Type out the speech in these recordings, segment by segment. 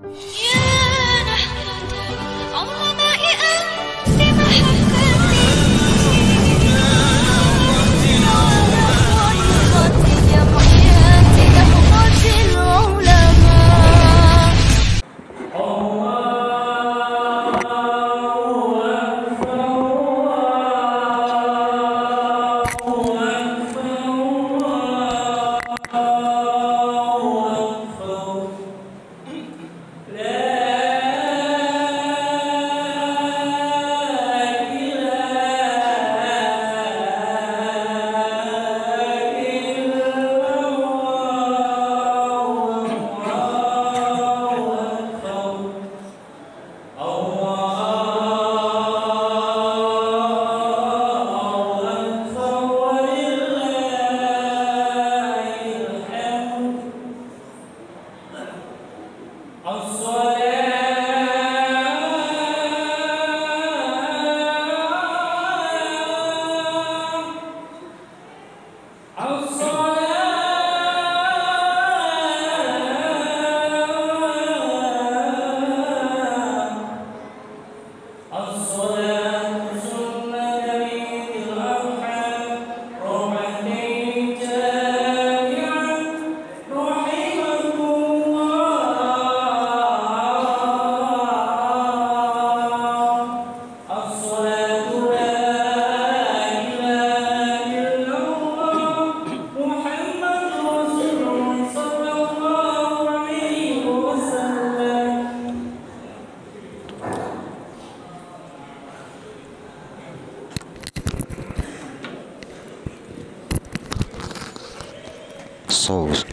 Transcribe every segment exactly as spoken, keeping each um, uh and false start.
Saus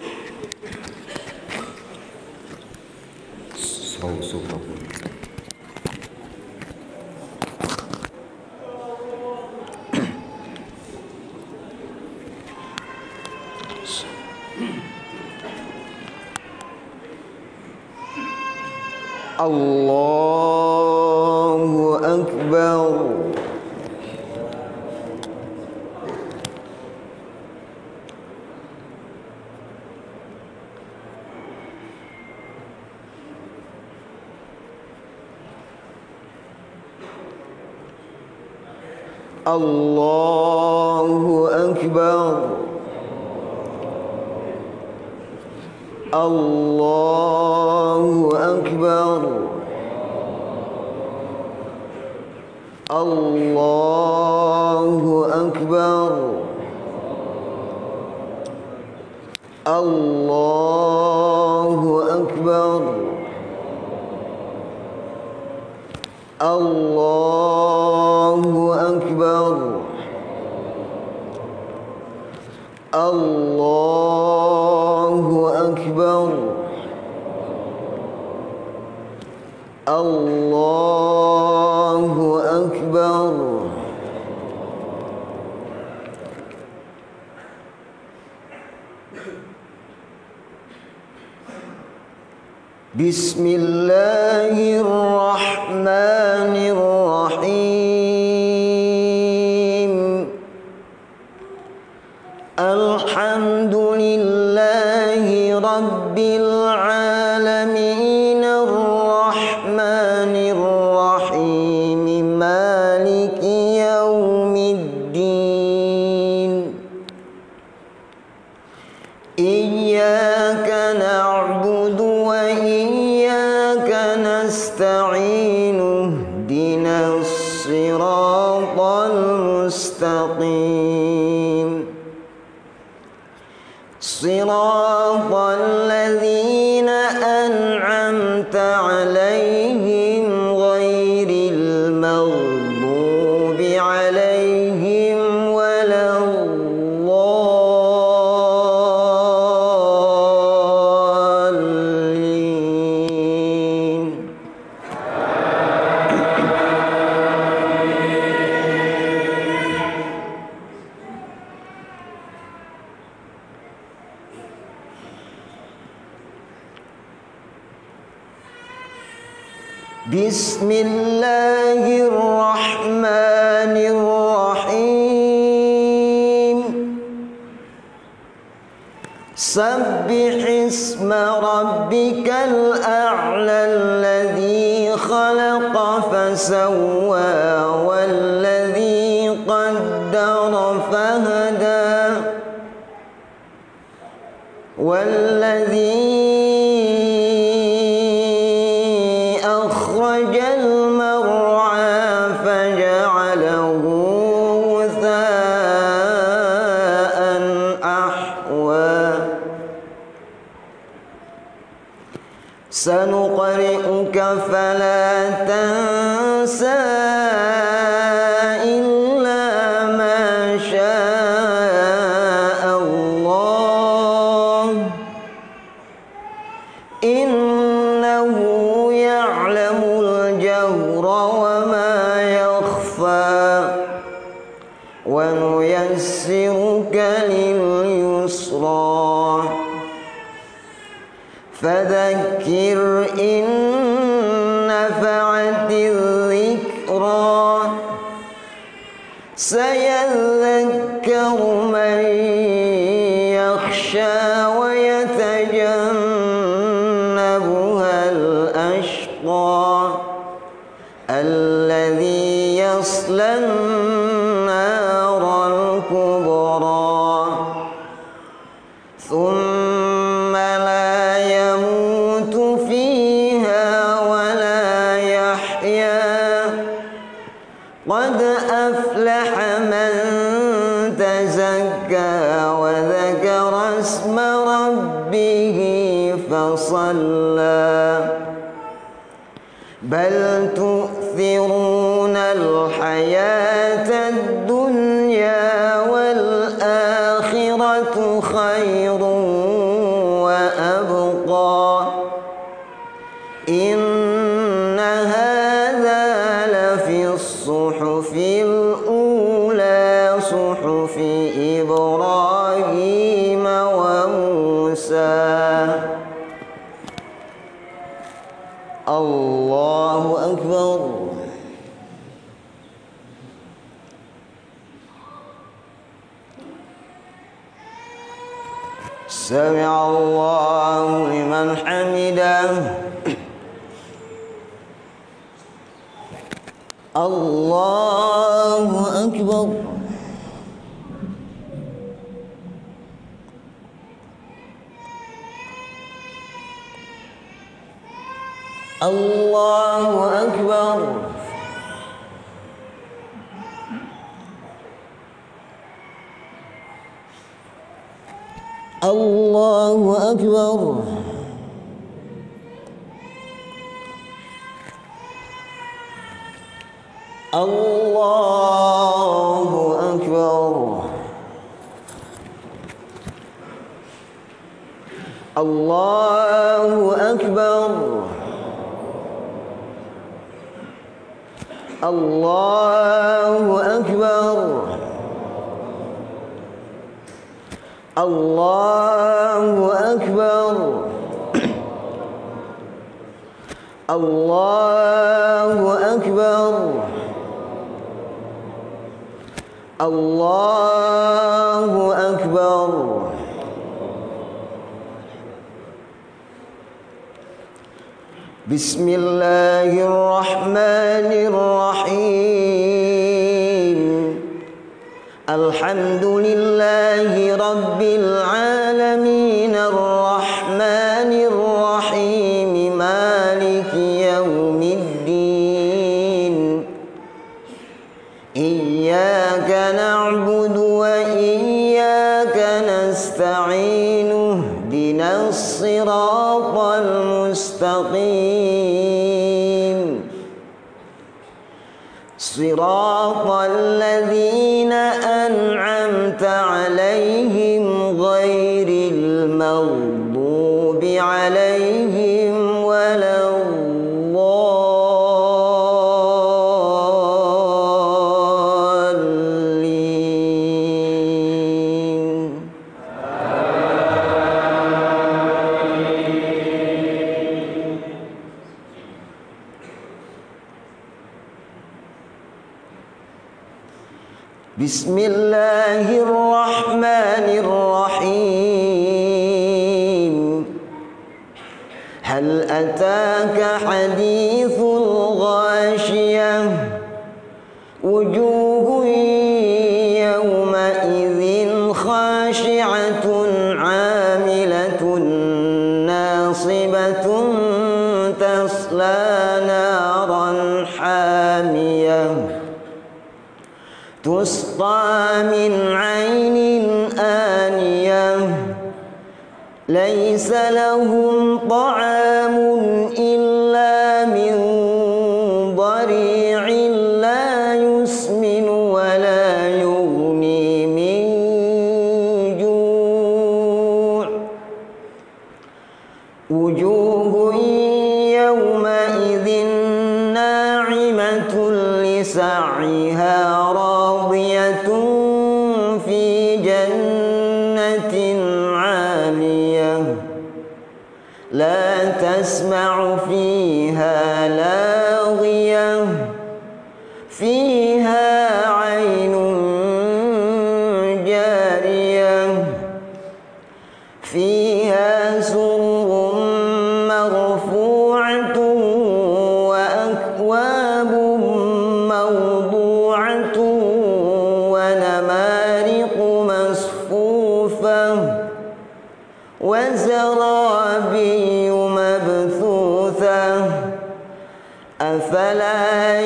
saus apapun. Allahu Akbar. Allahu Akbar. Allahu Akbar. Allahu Akbar. Allahu Akbar. Allahu Akbar. Allahu Akbar. Allahu Akbar. Bismillahirrahmanirrahim. Alhamdulillahi Rabbil alamin, arrahmanir rahim, maliki yaumiddin. Iyyaka na'budu wa iyyaka nasta'in, ihdinas siratal mustaqim. صراط الذين أنعمت عليهم غير المغضوب عليهم ولا الضالين. Bismillahirrahmanirrahim. Sabbih اسم ربك الأعلى الذي خلق فسوى والذي قدر فهدى والذي أخرج المرعى فجعله غثاء أحوى سنقرئك فلا تنسى إلا ما شاء الله إنه يعلم الجهر وما يخفى ونيسرك لليسرى فذكر إن نفعت الذكرى سيذكر من يخشى ويتجنبها الأشقى الذي يصلى النار الكبرى ثم لا يموت فيها ولا يحيا قد أفلح من تزكى وذكر اسم ربه فصلى بل تؤثرون الحياة الدنيا والآخرة خير وأبقى إن هذا لفي الصحف الأولى صحف إبراهيم وموسى. الله أكبر. سمع الله لمن حمده. الله أكبر. الله أكبر. الله أكبر. الله أكبر. الله أكبر. الله أكبر. الله أكبر. الله أكبر. الله أكبر. بسم الله الرحمن الرحيم. الحمد لله رب العالمين الرحمن الرحيم مالك يوم الدين إياك نعبد وإياك نستعين اهدنا الصراط المستقيم صراط الذين أنعمت عليهم غير المغضوب عليهم ولا الضالين. بسم الله الرحمن الرحيم. أتاك حديث الغاشية وجوه يومئذ خاشعة عاملة ناصبة تصلى نارا حامية تسقى من عين آنية ليس لهم طعام إلا من ضريع لا يسمن ولا يغني من جوع وجوه يومئذ ناعمة لسعيها راضية في جنة عالية لا تسمع فيها لاغية فيها عين جارية فيها سرر مرفوعة وأكواب موضوعة ونمارق مصفوفة وزرابي مبثوثة أفلا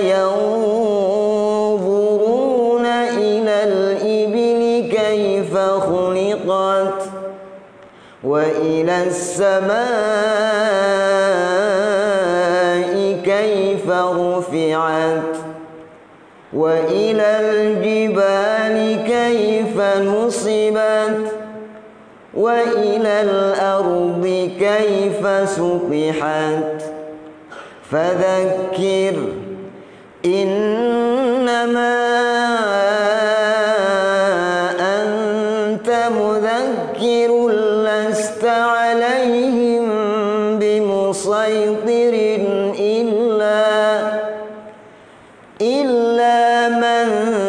ينظرون إلى الإبل كيف خلقت وإلى السماء كيف رفعت وإلى الجبال كيف نصبت وإلى الأرض كيف سطحت فذكر إنما أنت مذكر لست عليهم بمسيطر إلا إلا من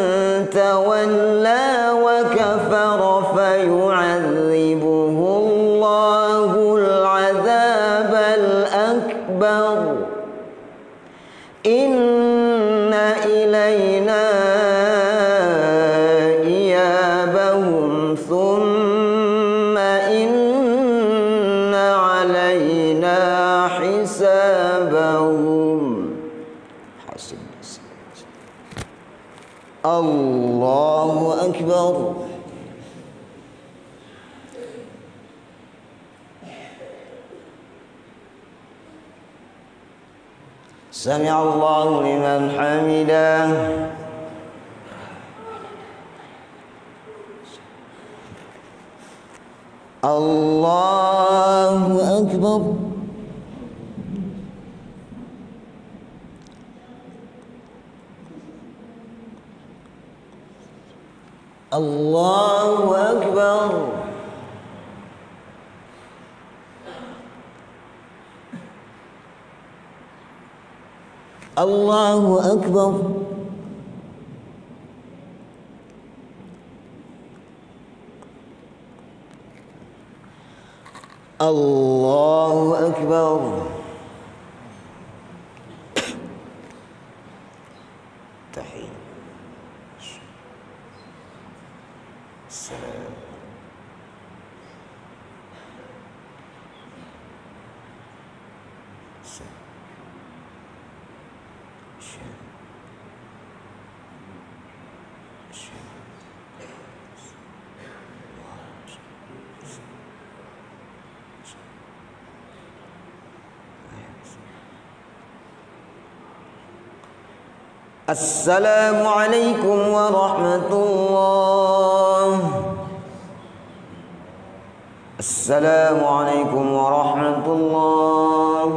تولى وكفر فيعذبه الله العذاب الأكبر إن إلينا إيابهم ثم إن علينا حسابهم الله أكبر سمع الله لمن حمده الله أكبر الله أكبر الله أكبر الله أكبر تحية السلام السلام عليكم ورحمة الله. السلام عليكم ورحمة الله.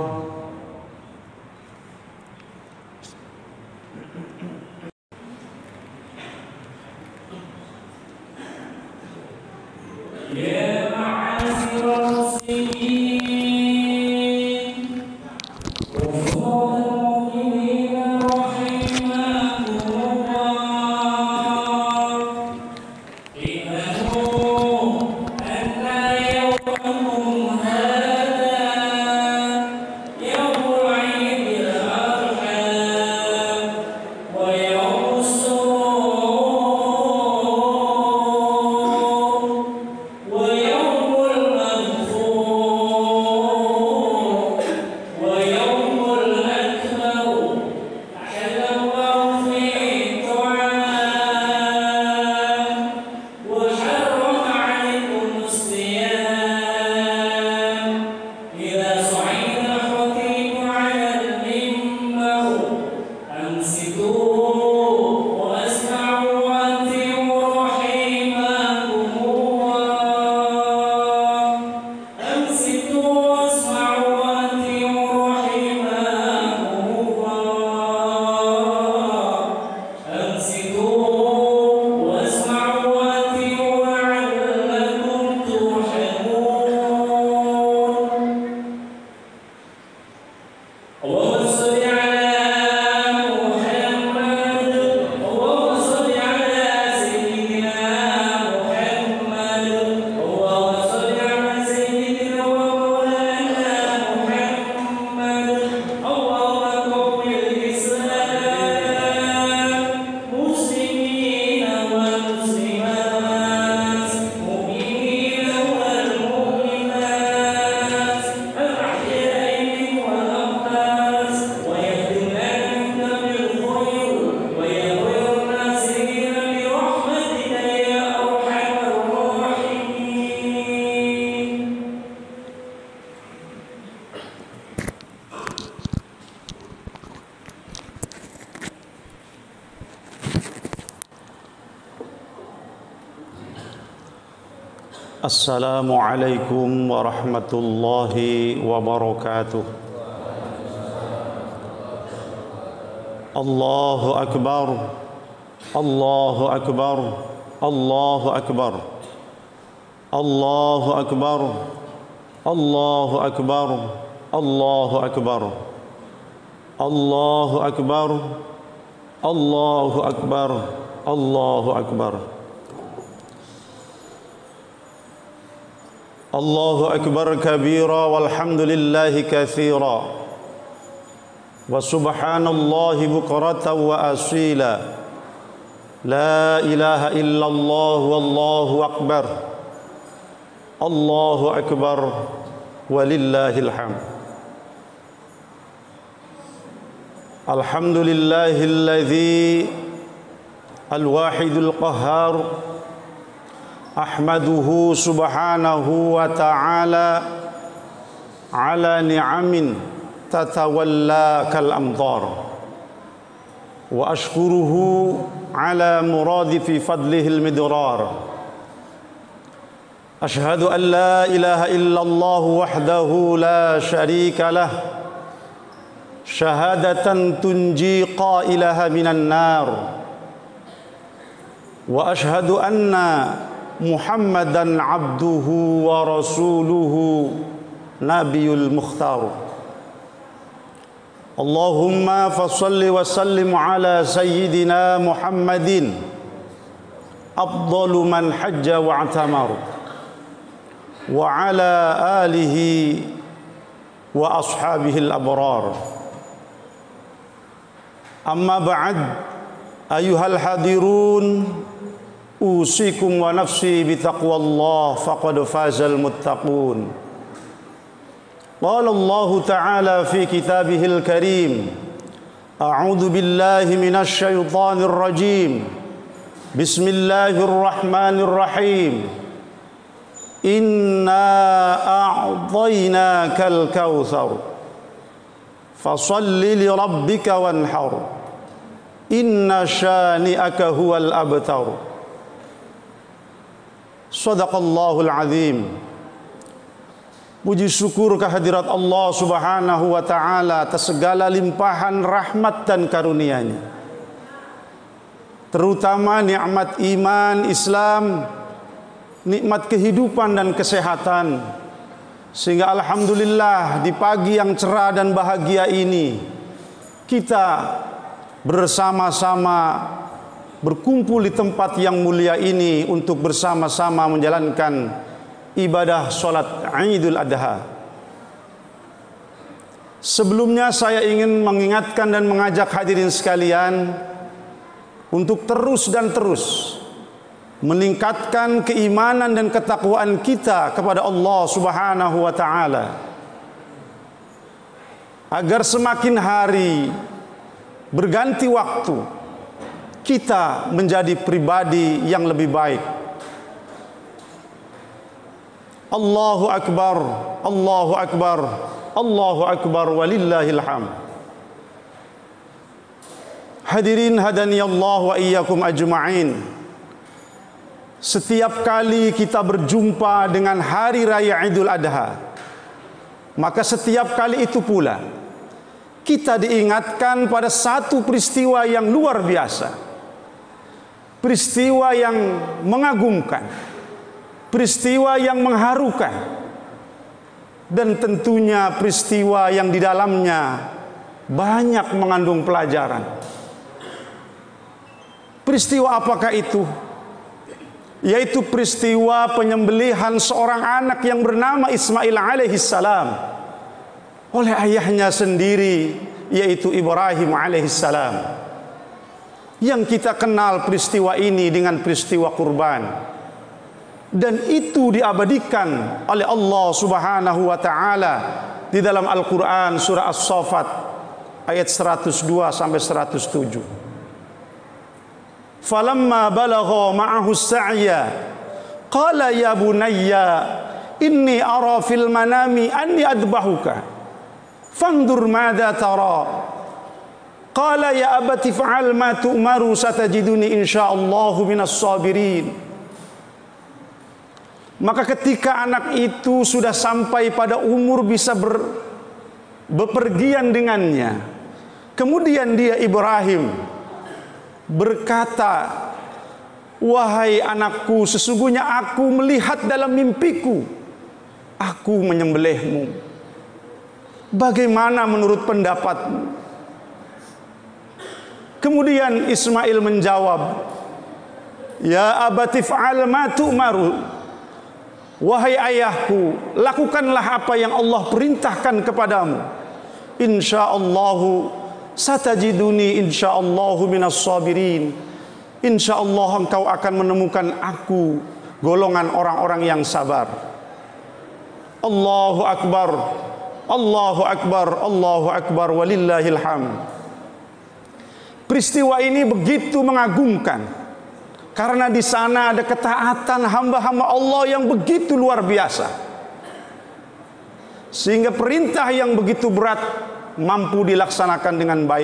يا معاشر المسلمين وفضل المؤمنين رحمكم الله، اعلموا أن يومكم هذا اللهم صل على محمد اللهم صل على سيدنا محمد اللهم صل على سيدنا ومولانا محمد اللهم قوم الإسلام مسلمين والمسلمات مؤمنين والمؤمنات الأحياء والأموات ويهدنا أنت بالخير ويغفر الناصرين برحمتك يا أرحم الراحمين. Assalamualaikum warahmatullahi wabarakatuh. Allahu Akbar, Allahu Akbar, Allahu Akbar, Allahu Akbar, Allahu Akbar, Allahu Akbar, Allahu Akbar, Allahu Akbar, Allahu Akbar. Allahu Akbar kabira walhamdulillahi katsira wa subhanallahi bukratan wa asila la ilaha illallah wallahu akbar Allahu akbar walillahil hamd. Alhamdulillahilladzi al-wahidul qahhar ahmaduhu subhanahu wa ta'ala ala ni'amin tatawalla kal amtar wa ashkuruhu ala muradi fi fadlihil midrar. Ashhadu an la ilaha illallah wahdahu la sharika lah syahadatan tunji qailaha minan nar wa ashhadu anna Muhammadan abduhu wa rasuluhu nabiyul mukhtar. Allahumma fasalli wa sallim ala sayyidina Muhammadin afdalu man hajja wa atamar wa ala alihi wa ashabihi al-abrar. Amma ba'd, ayuhal hadirun, usikum wa nafsi bitaqwallah faqad fazal muttaqun. Qala Allah Ta'ala fi kitabihil karim, a'udzu billahi minasy syaithanir rajim. Bismillahirrahmanirrahim. Inna a'tainakal kautsar fasalli li rabbika wanhar. Inna syani'aka huwal abtar. Sadaqallahul azim. Puji syukur kehadirat Allah subhanahu wa ta'ala atas segala limpahan rahmat dan karunia-Nya, terutama nikmat iman Islam, nikmat kehidupan dan kesehatan, sehingga alhamdulillah di pagi yang cerah dan bahagia ini kita bersama-sama berkumpul di tempat yang mulia ini untuk bersama-sama menjalankan ibadah sholat Idul Adha. Sebelumnya saya ingin mengingatkan dan mengajak hadirin sekalian untuk terus dan terus meningkatkan keimanan dan ketakwaan kita kepada Allah Subhanahu wa ta'ala, agar semakin hari berganti waktu kita menjadi pribadi yang lebih baik. Allahu Akbar, Allahu Akbar, Allahu Akbar walillahil hamd. Hadirin hadani Allah wa iyyakum ajma'in. Setiap kali kita berjumpa dengan hari raya Idul Adha, maka setiap kali itu pula kita diingatkan pada satu peristiwa yang luar biasa, peristiwa yang mengagumkan, peristiwa yang mengharukan, dan tentunya peristiwa yang di dalamnya banyak mengandung pelajaran. Peristiwa apakah itu? Yaitu peristiwa penyembelihan seorang anak yang bernama Ismail alaihissalam oleh ayahnya sendiri, yaitu Ibrahim alaihissalam. Yang kita kenal peristiwa ini dengan peristiwa kurban. Dan itu diabadikan oleh Allah Subhanahu wa taala di dalam Al-Qur'an surah As-Saffat ayat seratus dua sampai seratus tujuh. Falamma balagha ma'ahu as-sa'ya qala ya bunayya inni ara fil manami anni adbahuka fanzur madza tara qala ya abati fa'al ma tu'maru satajiduni insyaallahu minas sabirin. Maka ketika anak itu sudah sampai pada umur bisa ber, bepergian dengannya, kemudian dia Ibrahim berkata, wahai anakku, sesungguhnya aku melihat dalam mimpiku aku menyembelihmu. Bagaimana menurut pendapatmu? Kemudian Ismail menjawab, ya abati fa'al ma tu'maru. Wahai ayahku, lakukanlah apa yang Allah perintahkan kepadamu. Insyaallahu satajiduni insyaallahu minas sabirin. Insyaallah engkau akan menemukan aku golongan orang-orang yang sabar. Allahu akbar. Allahu akbar. Allahu akbar walillahil hamd. Peristiwa ini begitu mengagumkan. Karena di sana ada ketaatan hamba-hamba Allah yang begitu luar biasa. Sehingga perintah yang begitu berat mampu dilaksanakan dengan baik.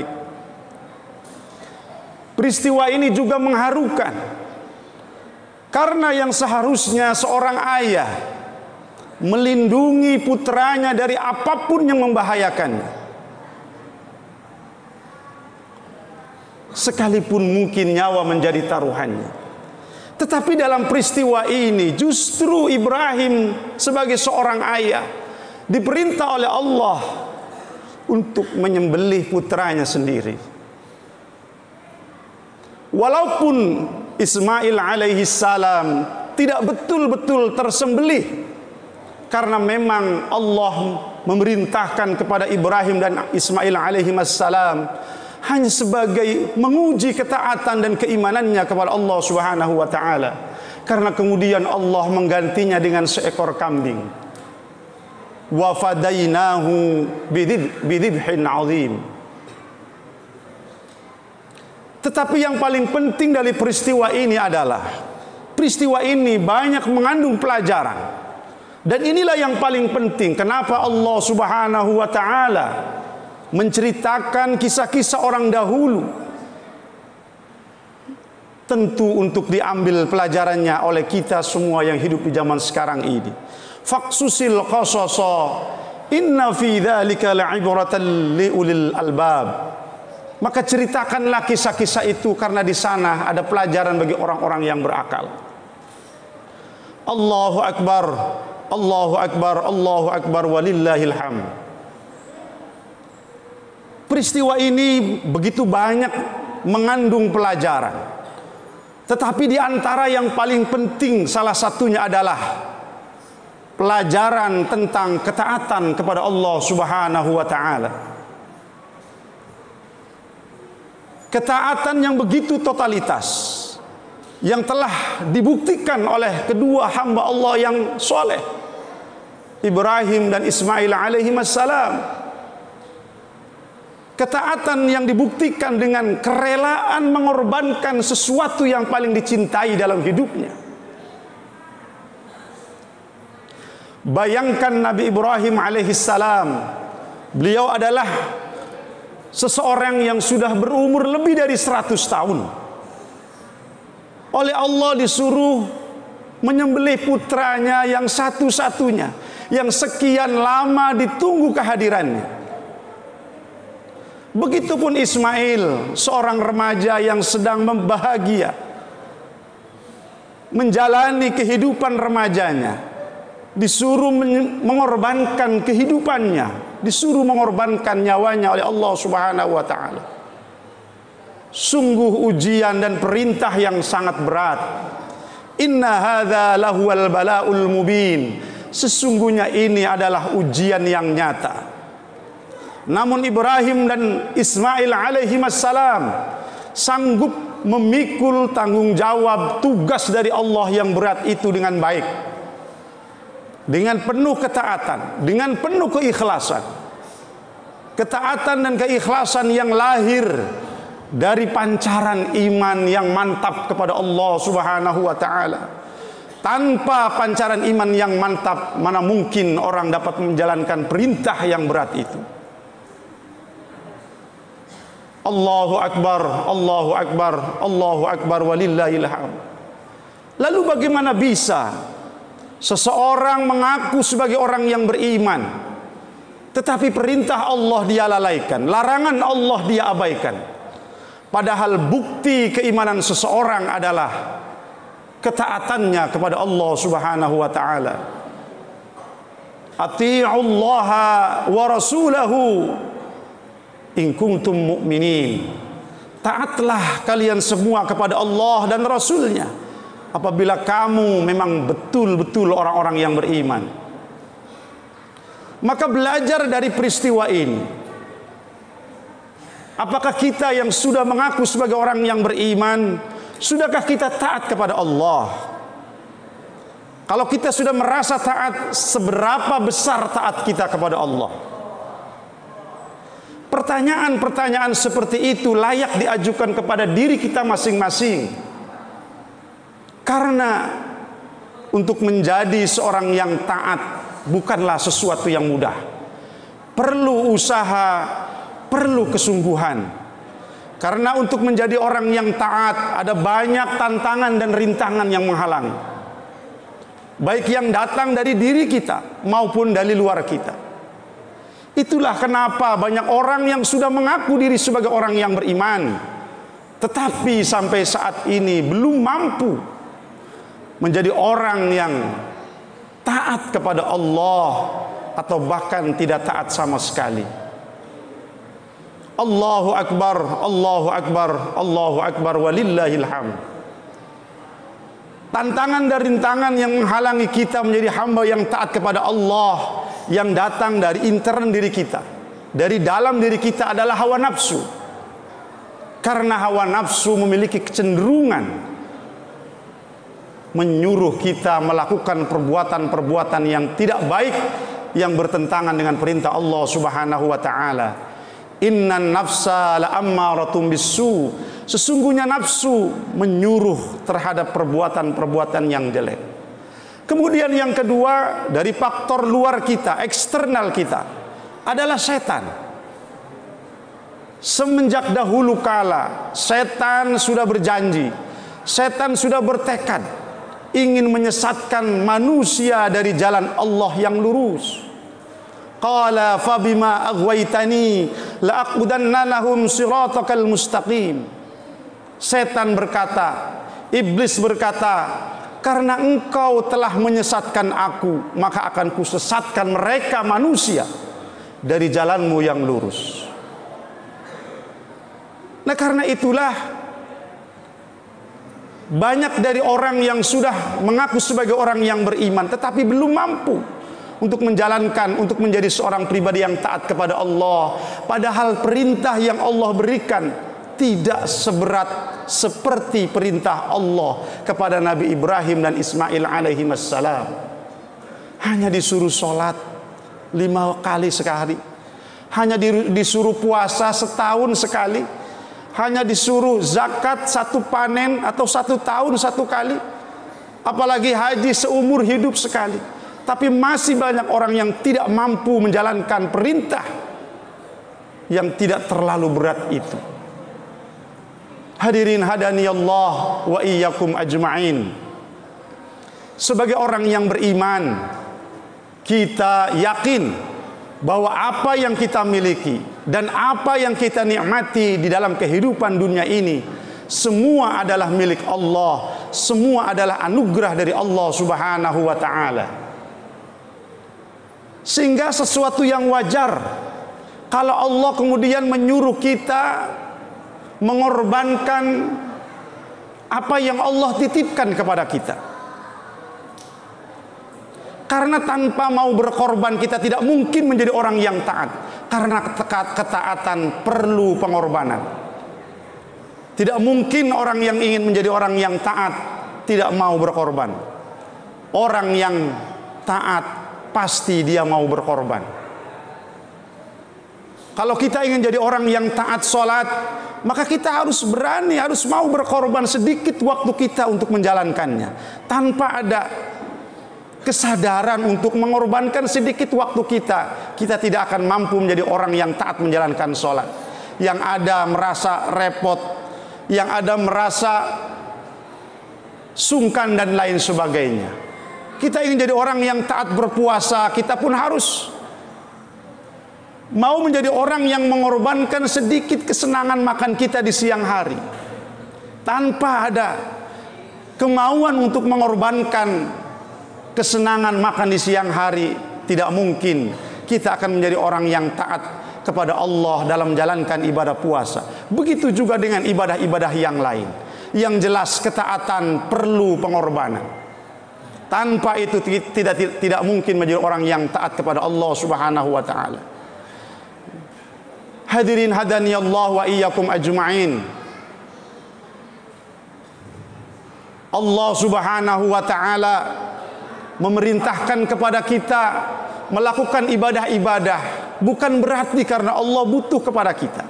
Peristiwa ini juga mengharukan. Karena yang seharusnya seorang ayah melindungi putranya dari apapun yang membahayakannya, sekalipun mungkin nyawa menjadi taruhannya. Tetapi dalam peristiwa ini justru Ibrahim sebagai seorang ayah diperintah oleh Allah untuk menyembelih putranya sendiri. Walaupun Ismail alaihi salam tidak betul-betul tersembelih, karena memang Allah memerintahkan kepada Ibrahim dan Ismail alaihi salam hanya sebagai menguji ketaatan dan keimanannya kepada Allah Subhanahu wa taala. Karena kemudian Allah menggantinya dengan seekor kambing. Wa fadainahu bidhibhin azim. Tetapi yang paling penting dari peristiwa ini adalah peristiwa ini banyak mengandung pelajaran. Dan inilah yang paling penting. Kenapa Allah Subhanahu wa taala menceritakan kisah-kisah orang dahulu, tentu untuk diambil pelajarannya oleh kita semua yang hidup di zaman sekarang ini. Faqsusil qasasa inna fi dzalika la'ibratan liulil albab. Maka ceritakanlah kisah-kisah itu karena di sana ada pelajaran bagi orang-orang yang berakal. Allahu akbar, Allahu akbar, Allahu akbar walillahil hamd. Peristiwa ini begitu banyak mengandung pelajaran. Tetapi di antara yang paling penting salah satunya adalah pelajaran tentang ketaatan kepada Allah Subhanahu wa taala. Ketaatan yang begitu totalitas, yang telah dibuktikan oleh kedua hamba Allah yang soleh, Ibrahim dan Ismail alaihi salam. Ketaatan yang dibuktikan dengan kerelaan mengorbankan sesuatu yang paling dicintai dalam hidupnya. Bayangkan Nabi Ibrahim alaihissalam, beliau adalah seseorang yang sudah berumur lebih dari seratus tahun. Oleh Allah disuruh menyembelih putranya yang satu-satunya, yang sekian lama ditunggu kehadirannya. Begitupun Ismail, seorang remaja yang sedang membahagia menjalani kehidupan remajanya, disuruh mengorbankan kehidupannya disuruh mengorbankan nyawanya oleh Allah Subhanahu wa taala. Sungguh ujian dan perintah yang sangat berat. Inna hadza lahuwal balaul mubin. Sesungguhnya ini adalah ujian yang nyata. Namun Ibrahim dan Ismail alaihi wassalam sanggup memikul tanggung jawab tugas dari Allah yang berat itu dengan baik, dengan penuh ketaatan, dengan penuh keikhlasan. Ketaatan dan keikhlasan yang lahir dari pancaran iman yang mantap kepada Allah Subhanahu wa taala. Tanpa pancaran iman yang mantap, mana mungkin orang dapat menjalankan perintah yang berat itu. Allahu Akbar, Allahu Akbar, Allahu Akbar walillahil hamd. Lalu bagaimana bisa seseorang mengaku sebagai orang yang beriman, tetapi perintah Allah dia lalaikan, larangan Allah dia abaikan? Padahal bukti keimanan seseorang adalah ketaatannya kepada Allah Subhanahu wa taala. Ati'ullaha wa rasulahu in kuntum mu'minin. Taatlah kalian semua kepada Allah dan Rasulnya apabila kamu memang betul-betul orang-orang yang beriman. Maka belajar dari peristiwa ini, apakah kita yang sudah mengaku sebagai orang yang beriman, sudahkah kita taat kepada Allah? Kalau kita sudah merasa taat, seberapa besar taat kita kepada Allah? Pertanyaan-pertanyaan seperti itu layak diajukan kepada diri kita masing-masing. Karena untuk menjadi seorang yang taat bukanlah sesuatu yang mudah. Perlu usaha, perlu kesungguhan. Karena untuk menjadi orang yang taat ada banyak tantangan dan rintangan yang menghalangi, baik yang datang dari diri kita maupun dari luar kita. Itulah kenapa banyak orang yang sudah mengaku diri sebagai orang yang beriman, tetapi sampai saat ini belum mampu menjadi orang yang taat kepada Allah, atau bahkan tidak taat sama sekali. Allahu Akbar, Allahu Akbar, Allahu Akbar walillahil hamd. Tantangan dan rintangan yang menghalangi kita menjadi hamba yang taat kepada Allah yang datang dari intern diri kita, dari dalam diri kita, adalah hawa nafsu. Karena hawa nafsu memiliki kecenderungan menyuruh kita melakukan perbuatan-perbuatan yang tidak baik, yang bertentangan dengan perintah Allah Subhanahu wa taala. Innan nafsa la'ammaratun bisu. Sesungguhnya nafsu menyuruh terhadap perbuatan-perbuatan yang jelek. Kemudian yang kedua, dari faktor luar kita, eksternal kita, adalah setan. Semenjak dahulu kala, setan sudah berjanji, setan sudah bertekad ingin menyesatkan manusia dari jalan Allah yang lurus. Qala fabima aghwaytani la'aqudanna lahum siratakal mustaqim. Setan berkata, iblis berkata, karena engkau telah menyesatkan aku, maka akan kusesatkan mereka manusia dari jalanmu yang lurus. Nah, karena itulah banyak dari orang yang sudah mengaku sebagai orang yang beriman, tetapi belum mampu untuk menjalankan, untuk menjadi seorang pribadi yang taat kepada Allah. Padahal perintah yang Allah berikan tidak seberat seperti perintah Allah kepada Nabi Ibrahim dan Ismail alaihi wassalam. Hanya disuruh sholat lima kali sekali, hanya disuruh puasa setahun sekali, hanya disuruh zakat satu panen atau satu tahun satu kali, apalagi haji seumur hidup sekali. Tapi masih banyak orang yang tidak mampu menjalankan perintah yang tidak terlalu berat itu. Hadirin hadani Allah wa iyyakum ajma'in. Sebagai orang yang beriman, kita yakin bahwa apa yang kita miliki dan apa yang kita nikmati di dalam kehidupan dunia ini semua adalah milik Allah, semua adalah anugerah dari Allah Subhanahu wa taala. Sehingga sesuatu yang wajar kalau Allah kemudian menyuruh kita mengorbankan apa yang Allah titipkan kepada kita. Karena tanpa mau berkorban kita tidak mungkin menjadi orang yang taat. Karena ketaatan perlu pengorbanan. Tidak mungkin orang yang ingin menjadi orang yang taat tidak mau berkorban. Orang yang taat pasti dia mau berkorban. Kalau kita ingin jadi orang yang taat sholat, maka kita harus berani, harus mau berkorban sedikit waktu kita untuk menjalankannya. Tanpa ada kesadaran untuk mengorbankan sedikit waktu kita, kita tidak akan mampu menjadi orang yang taat menjalankan sholat. Yang ada merasa repot, yang ada merasa sungkan dan lain sebagainya. Kita ingin jadi orang yang taat berpuasa, kita pun harus mau menjadi orang yang mengorbankan sedikit kesenangan makan kita di siang hari. Tanpa ada kemauan untuk mengorbankan kesenangan makan di siang hari, tidak mungkin kita akan menjadi orang yang taat kepada Allah dalam menjalankan ibadah puasa. Begitu juga dengan ibadah-ibadah yang lain. Yang jelas ketaatan perlu pengorbanan. Tanpa itu tidak tidak mungkin menjadi orang yang taat kepada Allah Subhanahu wa taala. Hadirin hadani Allah wa iyyakum ajma'in. Allah Subhanahu wa taala memerintahkan kepada kita melakukan ibadah-ibadah bukan berarti karena Allah butuh kepada kita.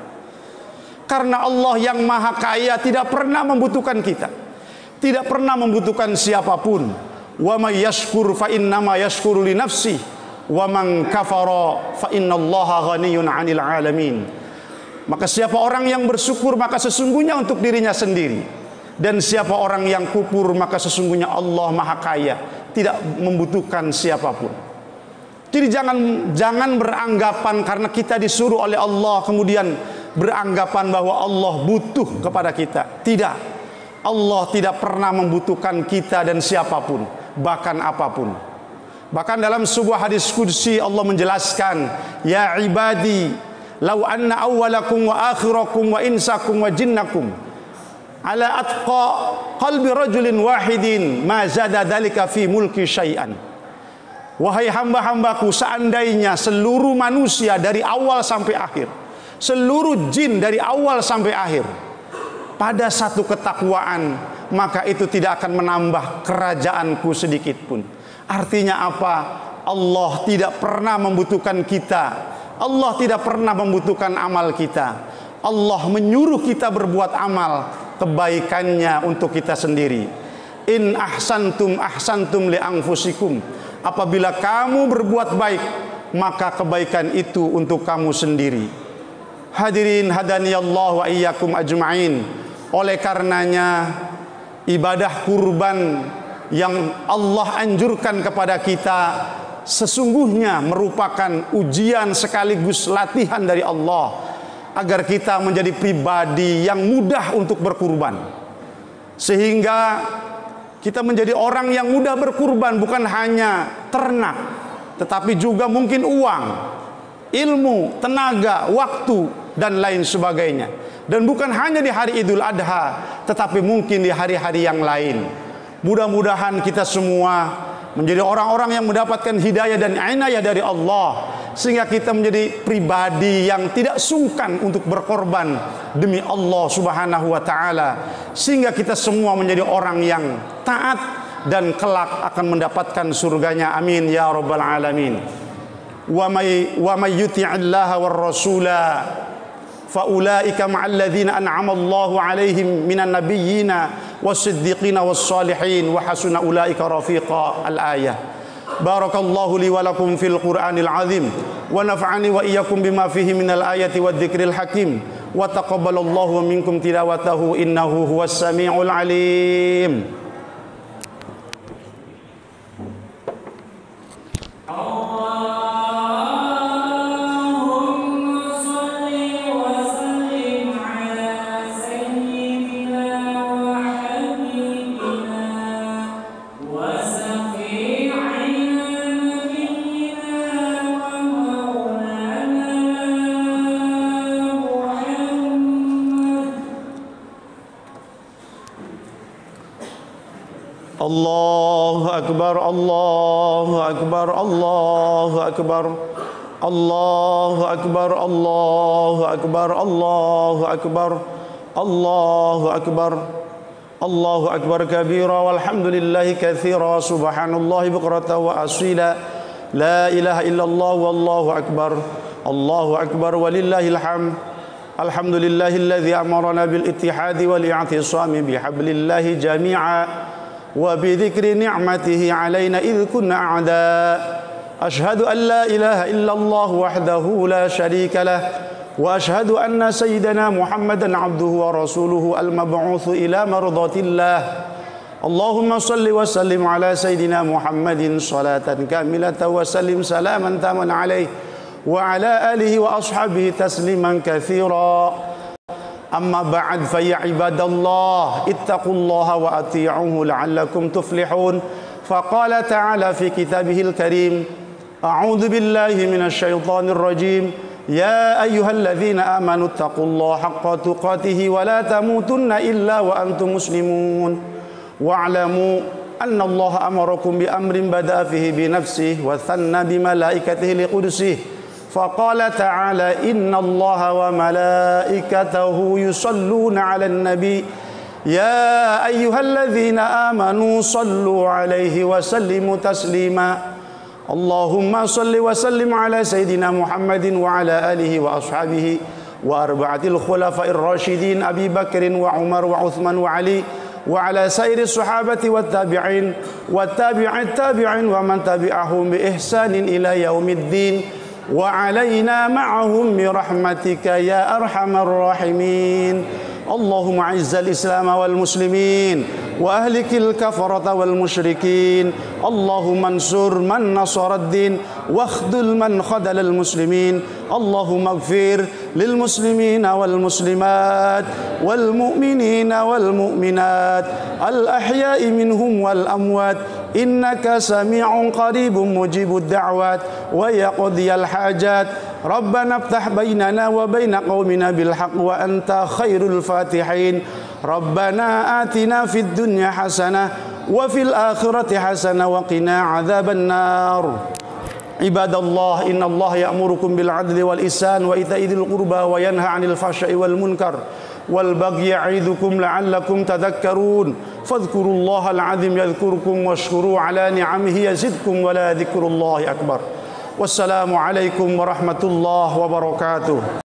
Karena Allah yang maha kaya tidak pernah membutuhkan kita. Tidak pernah membutuhkan siapapun. Wa may yashkur fa innama yashkuru li nafsihi wa man kafara fa innallaha ghaniyyun 'anil 'alamin. Maka siapa orang yang bersyukur maka sesungguhnya untuk dirinya sendiri. Dan siapa orang yang kufur maka sesungguhnya Allah maha kaya, tidak membutuhkan siapapun. Jadi jangan jangan beranggapan karena kita disuruh oleh Allah kemudian beranggapan bahwa Allah butuh kepada kita. Tidak. Allah tidak pernah membutuhkan kita dan siapapun, bahkan apapun. Bahkan dalam sebuah hadis qudsi Allah menjelaskan, ya ibadi, law anna awwalakum wa akhirakum wa insakum wa jinnakum ala atqa qalbi rajulin wahidin ma zada dzalika fi mulki syai'an. Wahai hamba-hambaku, seandainya seluruh manusia dari awal sampai akhir, seluruh jin dari awal sampai akhir pada satu ketakwaan, maka itu tidak akan menambah kerajaanku sedikit pun. Artinya apa? Allah tidak pernah membutuhkan kita. Allah tidak pernah membutuhkan amal kita. Allah menyuruh kita berbuat amal kebaikannya untuk kita sendiri. In ahsantum ahsantum li anfusikum. Apabila kamu berbuat baik, maka kebaikan itu untuk kamu sendiri. Hadirin hadaniyallahu wa iyyakum ajma'in. Oleh karenanya ibadah kurban yang Allah anjurkan kepada kita sesungguhnya merupakan ujian sekaligus latihan dari Allah agar kita menjadi pribadi yang mudah untuk berkurban. Sehingga kita menjadi orang yang mudah berkurban, bukan hanya ternak, tetapi juga mungkin uang, ilmu, tenaga, waktu, dan lain sebagainya. Dan bukan hanya di hari Idul Adha, tetapi mungkin di hari-hari yang lain. Mudah-mudahan kita semua menjadi orang-orang yang mendapatkan hidayah dan inayah dari Allah, sehingga kita menjadi pribadi yang tidak sungkan untuk berkorban demi Allah Subhanahu wa taala, sehingga kita semua menjadi orang yang taat dan kelak akan mendapatkan surganya. Amin ya rabbal alamin. Wa may wa may yuti'illaha war rasula faulaika ma'al ladzina an'ama Allahu 'alaihim minan nabiyyina was-siddiqina was-salihin wa hasuna ulaika rafiqa. Al-ayah. Barakallahu li wa lakum fil Qur'anil 'azim wa nafa'ani wa iyyakum bima fihi minal ayati wadh-dhikril hakim wa taqabbalallahu minkum tilawatahu innahu huwas samiul 'alim. Allahu Akbar, Allahu Akbar, Allahu Akbar, Allahu Akbar, Allahu Akbar, Allahu Akbar, Allahu Akbar, Allahu Akbar kabira walhamdulillahi katsira subhanallahi bukratan wa asila la ilaha illallah wallahu akbar, Allahu Akbar walillahil hamd. Alhamdulillahilladzi amarana bil ittihadi wal i'tisami bihablillahi jami'a وبذكر نعمته علينا إذ كنا أعداء أشهد أن لا إله إلا الله وحده لا شريك له وأشهد أن سيدنا محمدا عبده ورسوله المبعوث إلى مرضات الله اللهم صل وسلم على سيدنا محمد صلاة كاملة وسلم سلاما تاما عليه وعلى آله وأصحابه تسليما كثيرا أما بعد فيا عباد الله اتقوا الله وأطيعوه لعلكم تفلحون فقال تعالى في كتابه الكريم أعوذ بالله من الشيطان الرجيم يا أيها الذين آمنوا اتقوا الله حق تقاته ولا تموتن إلا وأنتم مسلمون واعلموا أن الله أمركم بأمر بدأ فيه بنفسه وثنى بملائكته لقدسه فقال تعالى إن الله وملائكته يصلون على النبي يا أيها الذين آمنوا صلوا عليه وسلموا تسليما اللهم صل وسلم على سيدنا محمد وعلى آله وأصحابه وأربعة الخلفاء الراشدين أبي بكر وعمر وعثمان وعلي وعلى سائر الصحابة والتابعين والتابع التابعين ومن تبعهم بإحسان إلى يوم الدين وعلينا معهم برحمتك يا أرحم الراحمين اللهم أعز الإسلام والمسلمين وأهلك الكفرة والمشركين اللهم انصر من نصر الدين واخذل من خذل المسلمين اللهم اغفر للمسلمين والمسلمات والمؤمنين والمؤمنات الأحياء منهم والأموات إنك سميع قريب مجيب الدعوات ويقضي الحاجات ربنا افتح بيننا وبين قومنا بالحق وأنت خير الفاتحين ربنا آتنا في الدنيا حسنة وفي الآخرة حسنة وقنا عذاب النار عباد الله إن الله يأمركم بالعدل والإحسان وإيتاء ذي القربى وينهى عن الفحشاء والمنكر والبغي يعظكم لعلكم تذكرون فاذكروا الله العظيم يذكركم واشكروا على نعمه يزدكم ولا ذكر الله أكبر والسلام عليكم ورحمة الله وبركاته.